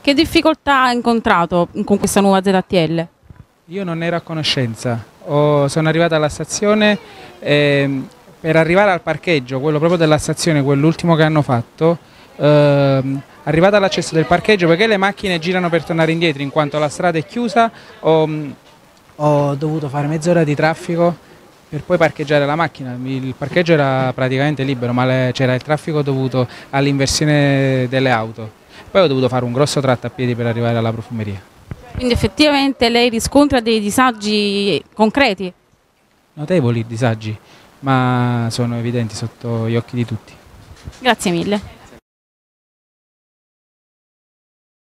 Che difficoltà ha incontrato con questa nuova ZTL? Io non ero a conoscenza, sono arrivato alla stazione per arrivare al parcheggio, quello proprio della stazione, quell'ultimo che hanno fatto, arrivato all'accesso del parcheggio, perché le macchine girano per tornare indietro in quanto la strada è chiusa, ho dovuto fare mezz'ora di traffico per poi parcheggiare la macchina. Il parcheggio era praticamente libero, ma c'era il traffico dovuto all'inversione delle auto. Poi ho dovuto fare un grosso tratto a piedi per arrivare alla profumeria. Quindi effettivamente lei riscontra dei disagi concreti? Notevoli disagi, ma sono evidenti sotto gli occhi di tutti. Grazie mille.